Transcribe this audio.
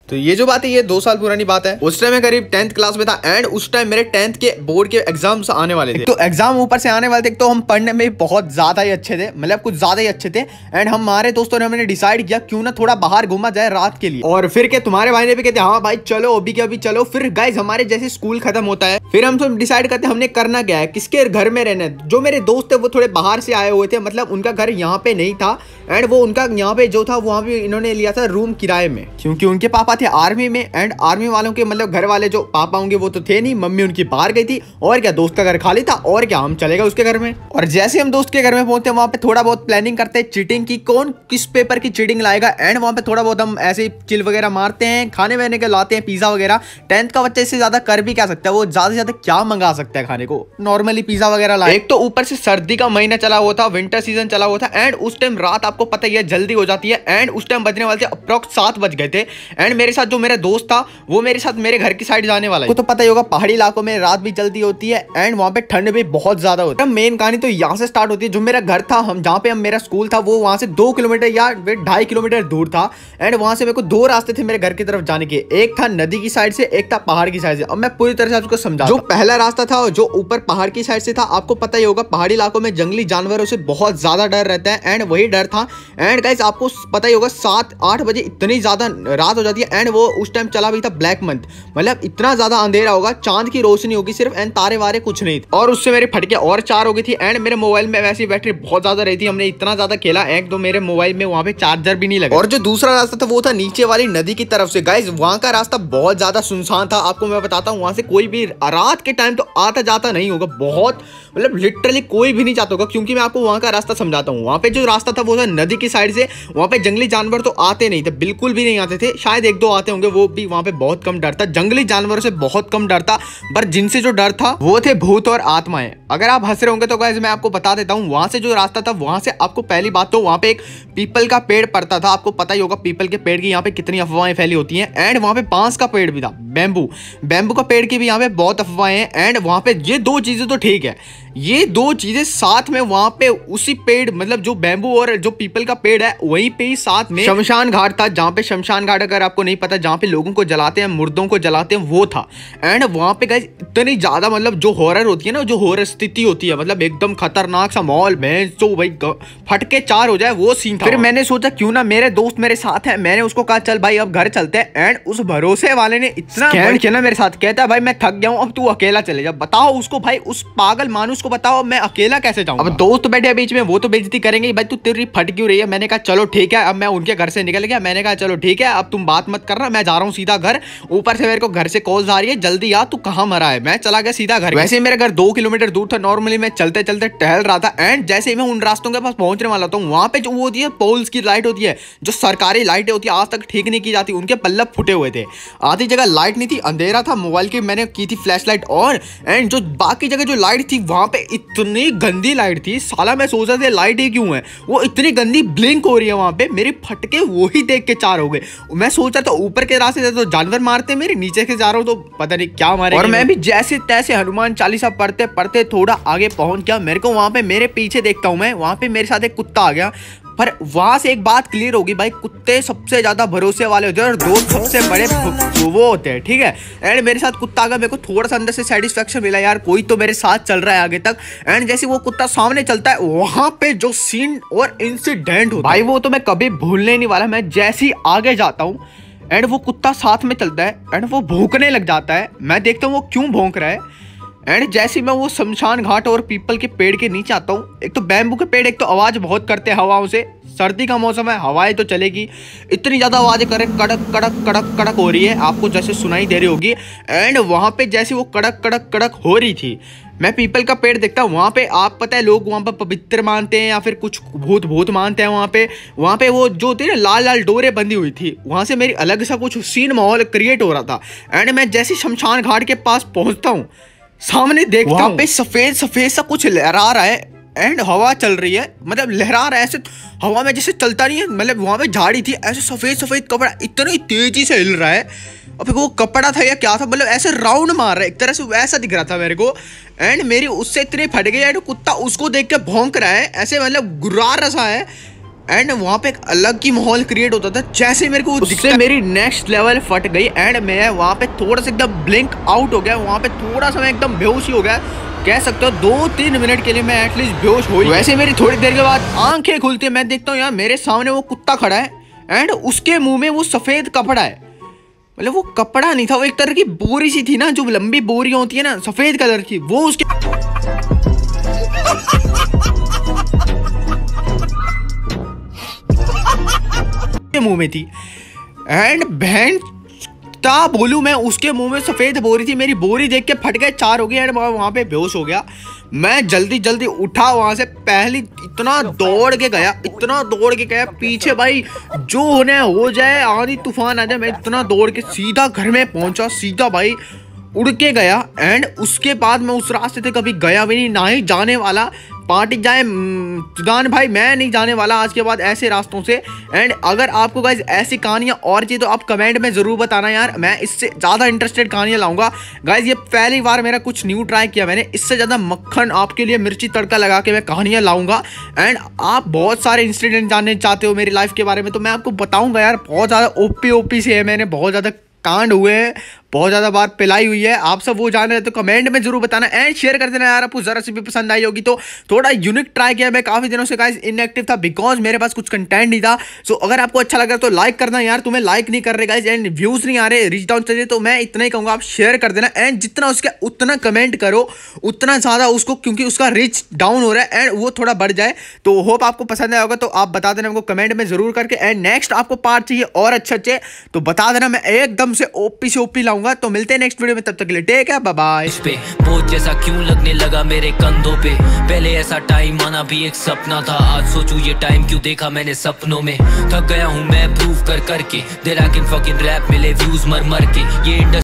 तो ये जो बात है ये 2 साल पुरानी बात है। उस टाइम मैं करीब 10th क्लास में था एंड उस टाइम मेरे 10th के बोर्ड के एग्जाम्स आने वाले थे। तो एग्जाम ऊपर से आने वाले थे, तो हम पढ़ने में बहुत ज्यादा ही अच्छे थे, मतलब कुछ ज्यादा ही अच्छे थे। एंड हमारे दोस्तों ने हमने डिसाइड किया क्यों ना थोड़ा बाहर घूमा जाए रात के लिए। और फिर क्या तुम्हारे भाई ने भी कहते हाँ भाई चलो अभी के अभी चलो। फिर गाइज हमारे जैसे स्कूल खत्म होता है फिर हम सब डिसाइड करते हमने करना क्या है, किसके घर में रहना है। जो मेरे दोस्त थे वो थोड़े बाहर से आए हुए थे, मतलब उनका घर यहाँ पे नहीं था एंड वो उनका यहाँ पे जो था वहाँ पे इन्होंने लिया था रूम किराए में, क्योंकि उनके पापा थे आर्मी में। एंड आर्मी वालों के मतलब घर वाले जो पापा होंगे वो तो थे नहीं, मम्मी उनकी बाहर गई थी और क्या दोस्त का घर खाली था और क्या हम चले गए उसके घर में। और जैसे हम दोस्त के घर में पहुंचते वहां पे थोड़ा बहुत प्लानिंग करते हैं चीटिंग की, कौन किस पेपर की चीटिंग लाएगा। एंड वहां पे थोड़ा बहुत हम ऐसे चिल वगैरह मारते हैं, खाने वाने के लाते हैं पिज्जा वगैरह। 10th का बच्चा इससे ज्यादा कर भी क्या सकता है, वो ज्यादा से ज्यादा क्या मंगा सकता है खाने को, नॉर्मली पिज्जा वगैरह लाए। एक तो ऊपर से सर्दी का महीना चला हुआ था, विंटर सीजन चला हुआ था एंड उस टाइम रात आपको पता ही है जल्दी हो जाती है। एंड उस टाइम बजने वाले थे अप्रॉक्स 7 बज गए थे। एंड मेरे साथ जो मेरा दोस्त था वो मेरे साथ मेरे घर की साइड जाने वाला है। तो पता ही होगा पहाड़ी इलाकों में रात भी जल्दी होती है एंड वहां पे ठंड भी बहुत ज्यादा होती है। मेन कहानी तो यहाँ से स्टार्ट होती है। जो मेरा घर था, हम जहाँ पे मेरा स्कूल था वो वहां से 2 किलोमीटर या 2.5 किलोमीटर दूर था। एंड वहां से मेरे को 2 रास्ते थे मेरे घर की तरफ जाने के, एक था नदी की साइड से, एक था पहाड़ की साइड से। अब मैं पूरी तरह से आपको समझा। जो पहला रास्ता था जो ऊपर पहाड़ की साइड से था, आपको पता ही होगा पहाड़ी इलाकों में जंगली जानवरों से बहुत ज्यादा डर रहता है एंड वही डर था। एंड गाइस आपको पता ही होगा 7-8 बजे इतनी ज्यादा रात हो जाती है एंड वो उस टाइम चला भी था ब्लैक मंथ, मतलब इतना ज्यादा अंधेरा होगा, चांद की रोशनी होगी सिर्फ एंड तारे वारे कुछ नहीं। और उससे मेरी फटके और 4 हो गई थी एंड मेरे मोबाइल में वैसी बैटरी बहुत ज्यादा रही थी, हमने इतना ज्यादा खेला एक तो मेरे मोबाइल में वहां पे चार्जर भी नहीं लगा। और जो दूसरा रास्ता था वो था नीचे वाली नदी की तरफ से। गाइस वहां का रास्ता बहुत ज्यादा सुनसान था, आपको मैं बताता हूँ। वहां से कोई भी रात के टाइम तो आता जाता नहीं होगा, बहुत मतलब लिटरली कोई भी नहीं जाता होगा, क्योंकि मैं आपको वहां का रास्ता समझाता हूँ। वहां पे जो रास्ता था वो था नदी की साइड से, वहां पे जंगली जानवर तो आते नहीं थे, बिल्कुल भी नहीं आते थे, शायद 1-2 आते होंगे, वो भी वहां पे बहुत कम डर था। जंगली जानवरों से बहुत कम डर था, पर जिनसे जो डर था वो थे भूत और आत्माएं। अगर आप हंस रहे होंगे तो गाइस मैं आपको बता देता हूँ, वहां से जो रास्ता था वहां से आपको पहली बात तो वहां पे एक पीपल का पेड़ पड़ता था। आपको पता ही होगा पीपल के पेड़ की यहाँ पे कितनी अफवाहें फैली होती हैं। एंड वहां पे बांस का पेड़ भी था, बैम्बू का पेड़ की भी यहाँ पे बहुत अफवाहें हैं। एंड वहां पे ये 2 चीजें तो ठीक है, ये 2 चीजें साथ में वहां पे उसी पेड़, मतलब जो बैम्बू और जो पीपल का पेड़ है वहीं पे ही साथ में शमशान घाट था, जहाँ पे शमशान घाट अगर आपको नहीं पता जहाँ पे लोगों को जलाते हैं, मुर्दों को जलाते हैं, वो था। एंड वहां पे गाइस इतनी ज्यादा मतलब जो हॉरर होती है ना, जो हॉरर स्थिति होती है, मतलब एकदम खतरनाक सा माहौल, तो भाई फटके 4 हो जाए वो सीन था। फिर मैंने सोचा क्यों ना मेरे दोस्त मेरे साथ है, मैंने उसको कहा चल भाई अब घर चलते हैं। एंड उस भरोसे वाले ने इतना किया ना मेरे साथ, कहता है भाई मैं थक गया हूँ अब तू अकेला चले जा। बताओ उसको भाई, उस पागल मानुस को बताओ मैं अकेला कैसे जाऊँ। अब दोस्त बैठे बीच में, वो तो बेइज्जती करेंगे भाई तू तेरी फट क्यों रही है। मैंने कहा चलो ठीक है, अब मैं उनके घर से निकल गया, मैंने कहा चलो ठीक है अब तुम बात मत करना, मैं जा रहा हूँ सीधा घर। ऊपर से मेरे को घर से कॉल आ रही है जल्दी आ, तू कहाँ मरा है। मैं चला गया सीधा घर। वैसे मेरा घर 2 किलोमीटर दूर था, नॉर्मली मैं चलते चलते टहल रहा था। एंड जैसे मैं उन रास्तों के पास पहुंचने वाला था, वहां पे जो वो होती है पोल्स की लाइट होती है, जो सरकारी लाइटें होती है आज तक ठीक नहीं की जाती, उनके बल्ब फूटे हुए थे, आधी जगह लाइट नहीं थी, अंधेरा था। मोबाइल की मैंने की थी फ्लैश लाइट ऑन एंड जो बाकी जगह जो लाइट थी वहां पे इतनी गंदी लाइट थी, साला मैं सोच रहा था लाइट ही क्यों है, वो इतनी गंदी ब्लिंक हो रही है वहां पे। मेरे फटके वो ही देख के 4 हो गए। मैं सोच रहा था ऊपर के रास्ते से तो जानवर मारते, मेरे नीचे के जा रहा हूँ तो पता नहीं क्या मारे। और मैं भी जैसे तैसे हनुमान चालीसा पढ़ते पढ़ते थोड़ा आगे पहुंच गया। मेरे को वहां पे मेरे पीछे देखता हूं मैं, वहां पे मेरे साथ एक कुत्ता आ गया। पर वहां से एक बात क्लियर होगी भाई, कुत्ते सबसे ज्यादा भरोसे वाले होते हैं और दोस्त सबसे बड़े वो होते हैं, ठीक है। एंड मेरे साथ कुत्ता आ गया, मेरे को थोड़ा सा अंदर से सेटिस्फेक्शन मिला यार, कोई तो मेरे साथ चल रहा है आगे तक। एंड जैसे वो कुत्ता सामने चलता है, वहां पे जो सीन और इंसिडेंट होता है भाई वो तो मैं कभी भूलने नहीं वाला। मैं जैसे ही आगे जाता हूँ एंड वो कुत्ता साथ में चलता है एंड वो भौंकने लग जाता है। मैं देखता हूँ वो क्यों भौंक रहा है। एंड जैसे मैं वो शमशान घाट और पीपल के पेड़ के नीचे आता हूँ, एक तो बैम्बू के पेड़ एक तो आवाज बहुत करते हैं हवाओं से, सर्दी का मौसम है हवाएं तो चलेगी, इतनी ज्यादा आवाजें करे, कड़क कड़क कड़क कड़क हो रही है, आपको जैसे सुनाई दे रही होगी। एंड वहां पे जैसे वो कड़क कड़क कड़क हो रही थी, मैं पीपल का पेड़ देखता हूँ, वहाँ पे आप पता है लोग वहाँ पे पवित्र मानते हैं या फिर कुछ भूत मानते हैं। वहाँ पे वो जो होती है ना लाल लाल डोरे बंधी हुई थी, वहाँ से मेरी अलग सा कुछ सीन माहौल क्रिएट हो रहा था। एंड मैं जैसे शमशान घाट के पास पहुँचता हूँ, सामने देखता हूँ वहाँ पे सफेद सफेद सा कुछ लहरा रहा है एंड हवा चल रही है, मतलब लहरा रहा है ऐसे हवा में जैसे चलता नहीं है, मतलब वहाँ पे झाड़ी थी, ऐसे सफेद सफेद कपड़ा इतनी तेजी से हिल रहा है। और फिर वो कपड़ा था या क्या था, मतलब ऐसे राउंड मार रहा है एक तरह से, वैसा दिख रहा था मेरे को। एंड मेरी उससे इतनी फट गई एंड कुत्ता उसको देख के भौंक रहा है ऐसे, मतलब गुर्रार रसा है। एंड वहाँ पे एक अलग ही माहौल क्रिएट होता था। जैसे मेरे को उससे मेरी नेक्स्ट लेवल फट गई एंड मैं वहाँ पे थोड़ा सा एकदम ब्लिंक आउट हो गया। वहाँ पे थोड़ा सा मैं एकदम बेहोश ही हो गया, कह सकते हो 2-3 मिनट के लिए मैं एटलीस्ट बेहोश हुई। वैसे मेरी थोड़ी देर के बाद आंखें खुलती है, मैं देखता हूँ यार मेरे सामने वो कुत्ता खड़ा है एंड उसके मुंह में वो सफेद कपड़ा है। मतलब वो कपड़ा नहीं था, वो एक तरह की बोरी सी थी ना, जो लंबी बोरियां होती है ना सफेद कलर की, वो उसके मुंह में थी। एंड बहन क्या बोलूं मैं, उसके मुंह में सफेद बोरी थी, मेरी बोरी देख के फट गए 4 हो गई एंड वहां पे बेहोश हो गया। मैं जल्दी जल्दी उठा वहां से, पहली इतना दौड़ के गया पीछे भाई जो होने हो जाए, आंधी तूफान आ जाए, मैं इतना दौड़ के सीधा घर में पहुंचा, सीधा भाई उड़ के गया। एंड उसके बाद मैं उस रास्ते से कभी गया भी नहीं, ना ही जाने वाला। पार्टी जाए सुदान भाई, मैं नहीं जाने वाला आज के बाद ऐसे रास्तों से। एंड अगर आपको गाइस ऐसी कहानियां और चाहिए तो आप कमेंट में जरूर बताना यार, मैं इससे ज़्यादा इंटरेस्टेड कहानियां लाऊंगा। गाइस ये पहली बार मेरा कुछ न्यू ट्राई किया मैंने, इससे ज़्यादा मक्खन आपके लिए मिर्ची तड़का लगा के मैं कहानियां लाऊंगा। एंड आप बहुत सारे इंसिडेंट जानने चाहते हो मेरी लाइफ के बारे में, तो मैं आपको बताऊँगा यार। बहुत ज़्यादा ओपी से है, मैंने बहुत ज़्यादा कांड हुए हैं, बहुत ज़्यादा बार पिलाई हुई है। आप सब वो जान रहे तो कमेंट में जरूर बताना एंड शेयर कर देना यार, आपको जरा सी भी पसंद आई होगी तो। थोड़ा यूनिक ट्राई किया, मैं काफ़ी दिनों से गाइस इनएक्टिव था बिकॉज मेरे पास कुछ कंटेंट नहीं था। सो अगर आपको अच्छा लगा तो लाइक करना यार, तुम्हें लाइक नहीं कर रहे गाइस एंड व्यूज़ नहीं आ रहे, रीच डाउन चाहिए, तो मैं इतना ही कहूँगा आप शेयर कर देना। एंड जितना उसका उतना कमेंट करो उतना ज़्यादा उसको, क्योंकि उसका रीच डाउन हो रहा है एंड वो थोड़ा बढ़ जाए। तो होप आपको पसंद आया होगा, तो आप बता देना हमको कमेंट में जरूर करके। एंड नेक्स्ट आपको पार्ट चाहिए और अच्छे तो बता देना, मैं एकदम से ओपी लाऊंगा। तो मिलते हैं नेक्स्ट वीडियो में, तब तक के लिए टेक केयर, बाय बाय। इस पे बोझ जैसा क्यों लगने लगा मेरे कंधों पे, पहले ऐसा टाइम आना भी एक सपना था, आज सोचूं ये टाइम क्यों देखा मैंने सपनों में। थक गया हूं मैं प्रूव कर करके, there I can fucking rap, मिले व्यूज मर के ये